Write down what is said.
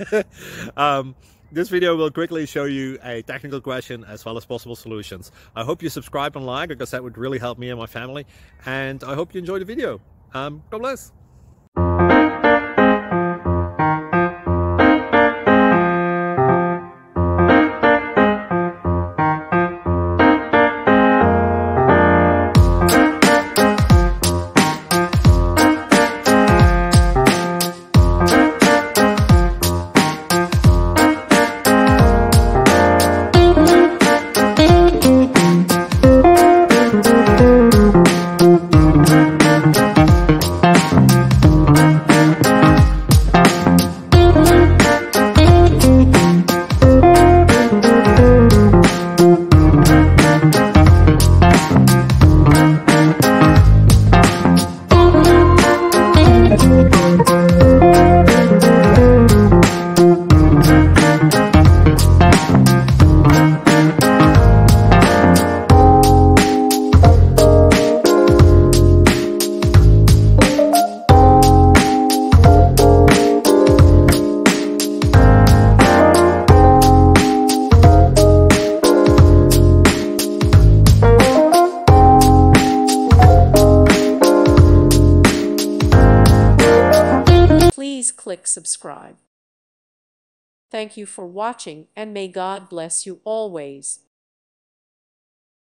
This video will quickly show you a technical question as well as possible solutions. I hope you subscribe and like, because that would really help me and my family. And I hope you enjoy the video. God bless. Please click subscribe. Thank you for watching, and may God bless you always.